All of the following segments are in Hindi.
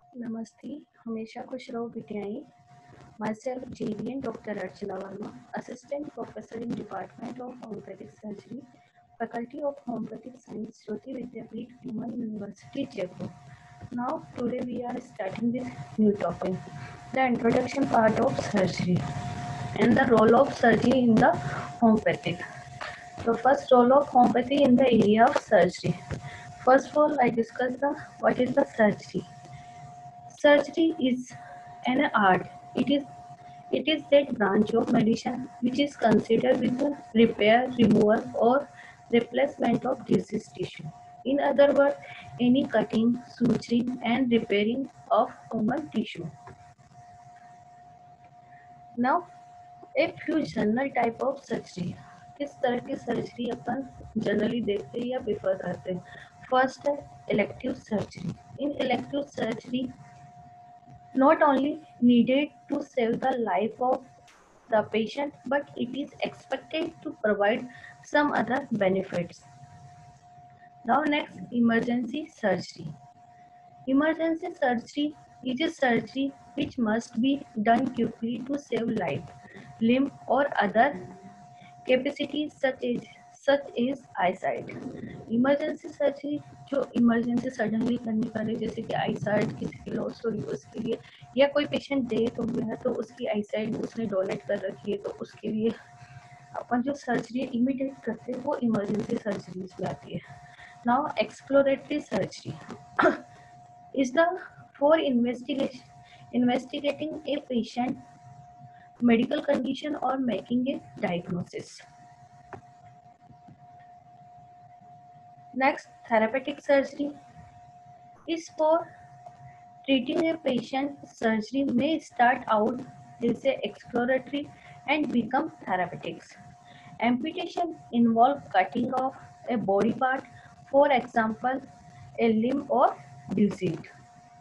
नमस्ते, हमेशा खुश रहो बिटियाई। Myself JVN Dr. Archana Verma, Assistant Professor in Department of Homeopathic Surgery, Faculty of Homeopathic Science, Jyoti Vidyapeeth, Human University, Jaipur. Now, today we are starting with new topic, the introduction part of surgery and the role of surgery in the homeopathic. So, first role of homeopathy in the area of surgery. First of all, I discuss the what is the surgery. Surgery is an art. It is that branch of medicine which is considered with the repair, removal, or replacement of diseased tissue. In other words, any cutting, suturing, and repairing of human tissue. Now, a few general type of surgery. किस तरह की सर्जरी अपन जनरली देखते हैं या प्रेफर करते हैं? फर्स्ट है elective surgery. In elective surgery not only needed to save the life of the patient, but it is expected to provide some other benefits. Now next, emergency surgery. Emergency surgery is a surgery which must be done quickly to save life, limb or other capacities such as eyesight. Emergency surgery जो इमरजेंसी सडनली करनी पड़े, जैसे कि आईसाइट किसी की लॉस हो रही है उसके लिए, या कोई पेशेंट डेथ हो गया है तो उसकी आईसाइट उसने डोनेट कर रखी है तो उसके लिए अपन जो सर्जरी इमीडिएट करते हैं वो इमरजेंसी सर्जरीज में आती है. Now exploratory surgery is the for investigating a patient medical condition or making a diagnosis. Next, therapeutic surgery is for treating a patient. Surgery may start out as a exploratory and become therapeutics. Amputation involves cutting off a body part, for example, a limb or disease.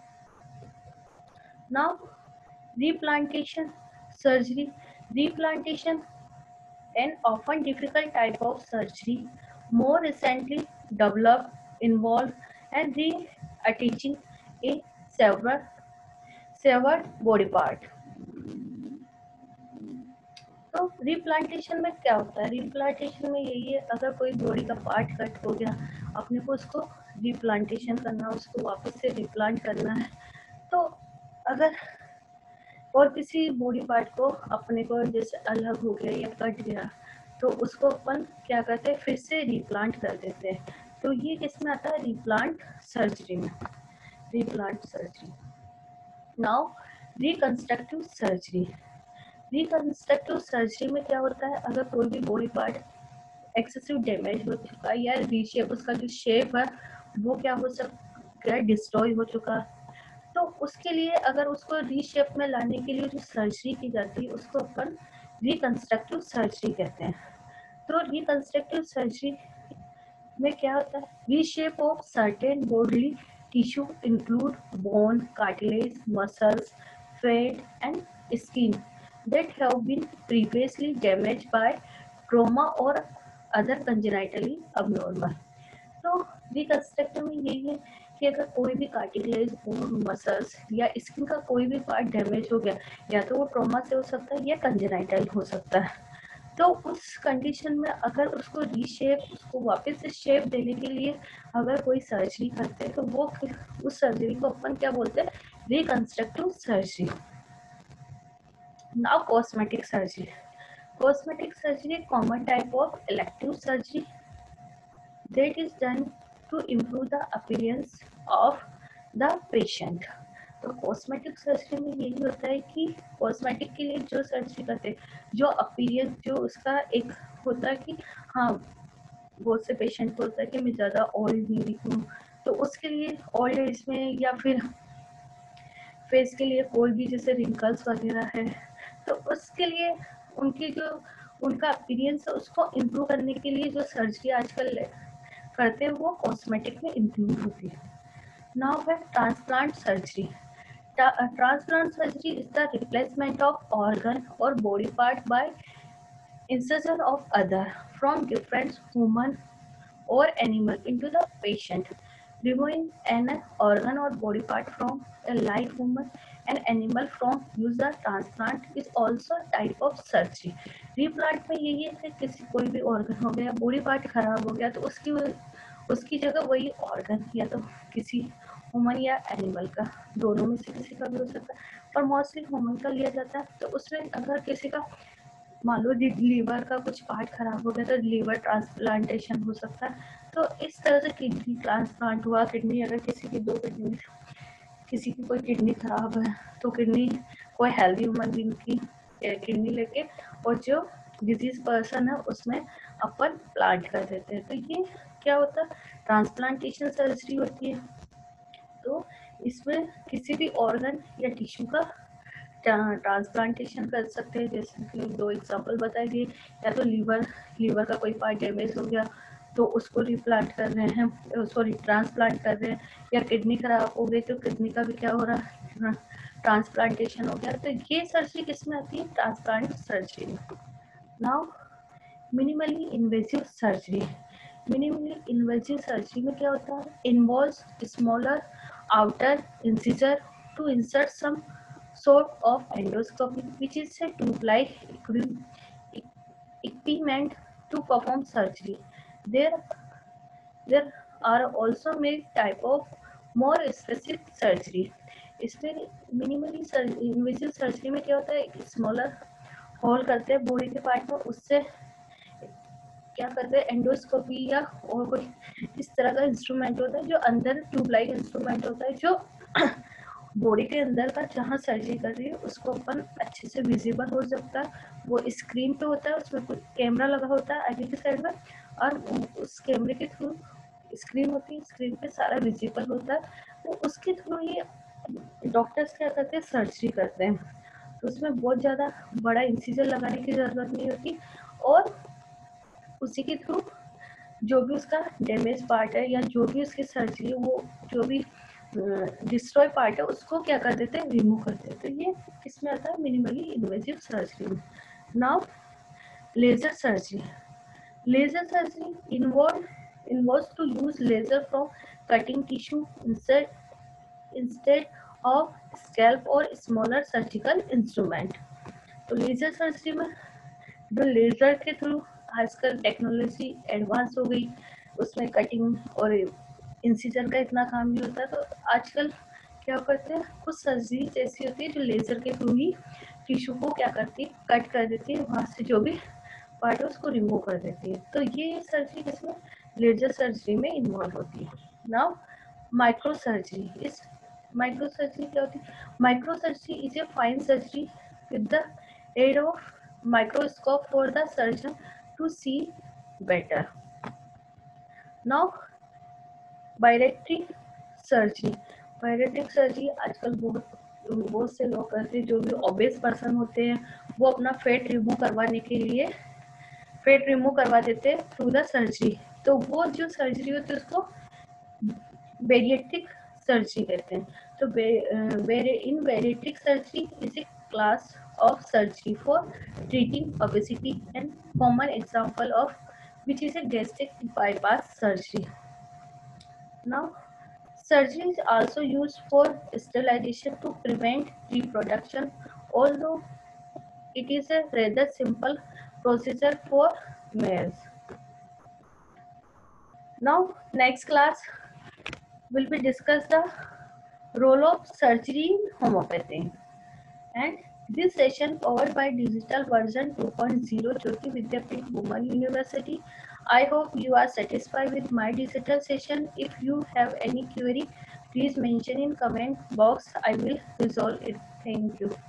Now, replantation surgery. Replantation, an often difficult type of surgery, more recently developed, involved and reattaching a severed body part. तो रिप्लांटेशन में क्या होता है? रिप्लांटेशन में यही है, अगर कोई बॉडी का पार्ट कट हो गया, अपने को उसको रिप्लांटेशन करना, उसको वापस से रिप्लांट करना है. तो अगर और किसी बॉडी पार्ट को अपने को जैसे अलग हो गया या कट गया तो उसको अपन क्या करते हैं, फिर से रिप्लांट कर देते हैं. तो ये किसमें आता है? रिप्लांट सर्जरी में. Replant surgery. Now reconstructive surgery. Reconstructive surgery में क्या होता है, अगर कोई भी बॉडी पार्ट एक्सेसिव डैमेज हो चुका है या रीशेप, उसका जो शेप है वो क्या हो सकता है, डिस्ट्रॉय हो चुका है, तो उसके लिए अगर उसको रीशेप में लाने के लिए जो सर्जरी की जाती है उसको अपन रिकंस्ट्रक्टिव सर्जरी कहते हैं. तो रिकंस्ट्रक्टिव सर्जरी में क्या होता है? Reshape of certain bodily tissue include bone, cartilage, muscles, fat and skin that have been previously damaged by trauma or other congenitally abnormal. तो रिकंस्ट्रक्टिव में यही है कि अगर कोई भी कार्टिलेज, बोन, मसल्स या स्किन का कोई भी पार्ट डैमेज हो गया, या तो वो ट्रॉमा से हो सकता है या कंजेनाइटल हो सकता है, तो उस कंडीशन में अगर उसको रीशेप, उसको वापस से शेप देने के लिए अगर कोई सर्जरी करते हैं तो वो उस सर्जरी को अपन क्या बोलते हैं? Reconstructive surgery. Now cosmetic surgery. Cosmetic surgery common type of elective surgery that is done to improve the appearance of the patient. तो कॉस्मेटिक सर्जरी में यही होता है कि कॉस्मेटिक के लिए जो सर्जरी करते हैं, जो अपीयरेंस, जो उसका एक होता है कि हाँ, बहुत से पेशेंट को होता है कि मैं ज़्यादा ओल्ड नहीं दिखूँ, तो उसके लिए ओल्ड एज में या फिर फेस के लिए कोई भी जैसे रिंकल्स वगैरह है, तो उसके लिए उनकी जो उनका अपीयरेंस है उसको इम्प्रूव करने के लिए जो सर्जरी आजकल करते हैं वो कॉस्मेटिक में इंक्लूड होती है. नाउ है transplant surgery. Transplant surgery is the replacement of organ or body part by insertion of other from different human or animal into the patient. Removing an organ or body part from a live human and animal from use the transplant is also a type of surgery. Replant में यही है कि किसी कोई भी organ हो गया, body part खराब हो गया तो उसकी जगह वही organ या तो किसी ह्यूमन या एनिमल का, दोनों में से किसी का भी हो सकता है, पर मोस्टली ह्यूमन का लिया जाता है। तो उसमें अगर किसी का मान लो लीवर का कुछ पार्ट खराब हो गया तो लीवर ट्रांसप्लांटेशन हो सकता है। तो इस तरह से किडनी ट्रांसप्लांट हुआ, किडनी अगर किसी की 2 किडनी, किसी की कोई किडनी खराब है तो किडनी कोई हेल्दी ह्यूमन बीइंग की किडनी लेके और जो डिजीज पर्सन है उसमें अपन प्लांट कर देते हैं। तो ये क्या होता है, ट्रांसप्लांटेशन सर्जरी होती है। तो इसमें किसी भी ऑर्गन या टिश्यू का ट्रांसप्लांटेशन कर सकते हैं। जैसे कि 2 एग्जांपल बताए दिए, या तो लीवर का कोई पार्ट डैमेज हो गया तो उसको रिप्लांट कर रहे हैं, सॉरी ट्रांसप्लांट कर रहे हैं, या किडनी खराब हो गई तो किडनी का भी क्या हो रहा है, ट्रांसप्लांटेशन हो गया। तो ये सर्जरी किसमें आती है, ट्रांसप्लांट सर्जरी में। Now minimally invasive surgery. Minimally invasive surgery में क्या होता है, involves smaller outer incision to insert some sort of endoscopy, which is a tube-like equipment to perform surgery. There are also many type of more specific surgery. इसमें मिनिमली इन्वेसिव सर्जरी में क्या होता है, स्मॉलर होल करते हैं बॉडी के पार्ट में, उससे क्या करते हैं, एंडोस्कोपी या और कोई इस तरह का इंस्ट्रूमेंट होता है जो अंदर ट्यूब लाइक इंस्ट्रूमेंट होता है जो बॉडी के अंदर का जहाँ सर्जरी कर रही है उसको अपन अच्छे से विजिबल हो सकता है। वो स्क्रीन पे होता है, उसमें कोई कैमरा लगा होता है आगे की साइड में, और उस कैमरे के थ्रू स्क्रीन होती है, स्क्रीन पे सारा विजिबल होता है। तो उसके थ्रू ये डॉक्टर्स क्या करते हैं, सर्जरी करते हैं। तो उसमें बहुत ज़्यादा बड़ा इंसिजर लगाने की ज़रूरत नहीं होती, और उसी के थ्रू जो भी उसका डैमेज पार्ट है या जो भी उसकी सर्जरी, वो जो भी डिस्ट्रॉय पार्ट है उसको क्या कर देते हैं, रिमूव कर देते हैं। ये किसमें आता है, मिनिमली इन्वेसिव सर्जरी में। Now laser surgery. Laser surgery involves to use laser from cutting tissue instead of scalp or smaller surgical instrument। तो लेजर सर्जरी में जो लेजर के थ्रू आजकल टेक्नोलॉजी एडवांस हो गई, उसमें कटिंग और इंसिजन का इतना काम नहीं होता। तो आजकल क्या करते हैं, कुछ सर्जरी ऐसी होती है जो लेजर के थ्रू ही टिश्यू को क्या करती है, कट कर देती है, वहाँ से जो भी पार्ट है उसको रिमूव कर देती है। तो ये सर्जरी किसमें, लेजर सर्जरी में इन्वॉल्व होती है। Now micro surgery. इस माइक्रो सर्जरी क्या होती है, micro surgery is a fine surgery with the aid of microscope for the surgeon to see better. Now bariatric surgery। bariatric surgery आजकल बहुत से लोग करते हैं, जो भी ओबेस पर्सन होते हैं वो अपना फैट रिमूव करवाने के लिए फैट रिमूव करवा देते हैं थ्रू द सर्जरी। तो वो जो सर्जरी होती है उसको बेरिएट्रिक सर्जरी कहते हैं। तो in bariatric surgery is a class of surgery for treating obesity, and common example of which is a gastric bypass surgery. Now surgery is also used for sterilization to prevent reproduction, although it is a rather simple procedure for males. Now next class will be discuss the role of surgery in homeopathy, and this session covered by digital version 2.0 Jyoti Vidyapeeth Women University. I hope you are satisfied with my digital session. If you have any query, please mention in comment box. I will resolve it. Thank you.